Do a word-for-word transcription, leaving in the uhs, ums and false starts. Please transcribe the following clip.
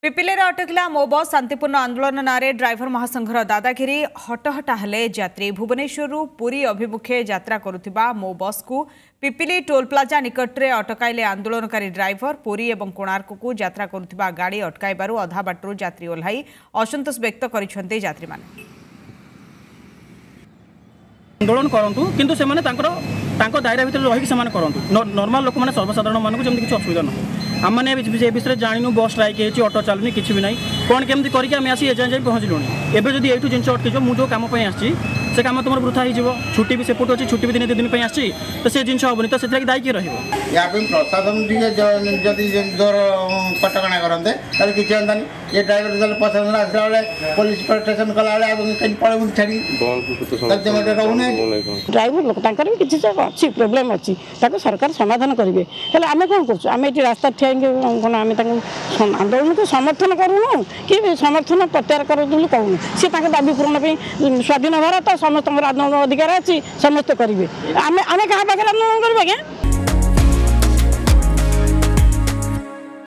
पिपिले अटकिला मो बस शांतिपूर्ण आंदोलन नारे ड्राइवर महासंघर दादागिरी हटहटा हेले यात्री भुवनेश्वर पुरी अभिमुखे यात्रा करुथिबा मो बस को पिपिली टोल प्लाजा निकट में अटकाइले आंदोलनकारी ड्राइवर पुरी और कोणार्क को यात्रा करुथिबा गाड़ी अटकाइबारु अधा बाटरू यात्री ओह्लाई असंतोष व्यक्त करिसेंते यात्री माने। आंदोलन करूँ किंतु से दायरा भितर रही नॉर्मल लोक मैंने सर्वसाधारण मानक जमी किसी असुविधा ना आम मैंने विषय जानू बस स्ट्राइक है ऑटो चलुनी किसी भी ना कौन केमती करके आम आसी एजाए जाए पहुँचलुँ एवं जब यू जिन अटक मुझे जो कम आसी से कम तुम वृथा हो छुट्टी भी सेपट अच्छी छुट्टी भी दिन दिन आसी तो से जिन हेनी तो से दायी रही प्रशासन जदि जोर कटका करते किसी हम ये ड्राइवर प्रशासन आसला बेले पुलिस प्रोटेक्शन कला पड़े छाड़ी ड्राइवर लोक भी किसी अच्छी प्रोब्लेम अच्छी सरकार समाधान करेंगे आम कौन कर रास्ता ठिया कौन आम आंदोलन को समर्थन करूँ कि समर्थन प्रत्याहार करूँ कहूँ सी दाबी पूरण स्वाधीन भारत समस्त आंदोलन अधिकार अच्छी समस्त करेंगे आम आम क्या पाखे आंदोलन करेंगे।